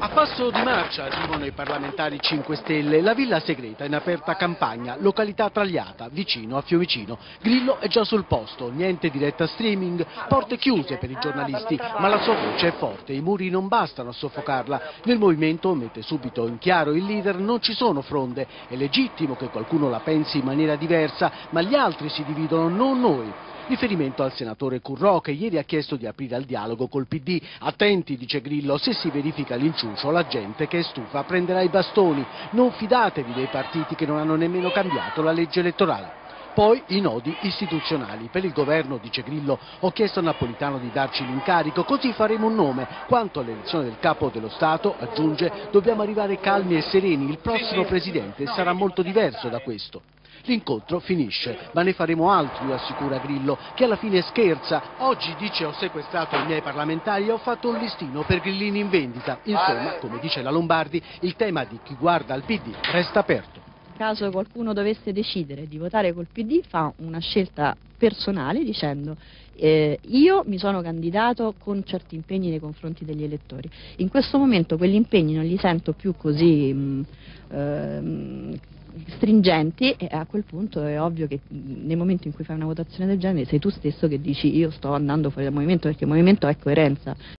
A passo di marcia arrivano i parlamentari 5 Stelle, la Villa Segreta in aperta campagna, località Tragliata, vicino a Fiumicino. Grillo è già sul posto, niente diretta streaming, porte chiuse per i giornalisti, ma la sua voce è forte, i muri non bastano a soffocarla. Nel movimento, mette subito in chiaro il leader, non ci sono fronde, è legittimo che qualcuno la pensi in maniera diversa, ma gli altri si dividono, non noi. Riferimento al senatore Currò che ieri ha chiesto di aprire al dialogo col PD. Attenti, dice Grillo, se si verifica l'inciucio la gente che è stufa prenderà i bastoni. Non fidatevi dei partiti che non hanno nemmeno cambiato la legge elettorale. Poi i nodi istituzionali. Per il governo, dice Grillo, ho chiesto a Napolitano di darci l'incarico, così faremo un nome. Quanto all'elezione del capo dello Stato, aggiunge, dobbiamo arrivare calmi e sereni, il prossimo presidente sarà molto diverso da questo. L'incontro finisce, ma ne faremo altri, lo assicura Grillo, che alla fine scherza. Oggi, dice, ho sequestrato i miei parlamentari e ho fatto un listino per grillini in vendita. Insomma, come dice la Lombardi, il tema di chi guarda al PD resta aperto. In caso qualcuno dovesse decidere di votare col PD, fa una scelta personale dicendo io mi sono candidato con certi impegni nei confronti degli elettori. In questo momento quegli impegni non li sento più così stringenti e a quel punto è ovvio che nel momento in cui fai una votazione del genere sei tu stesso che dici io sto andando fuori dal movimento, perché il movimento è coerenza.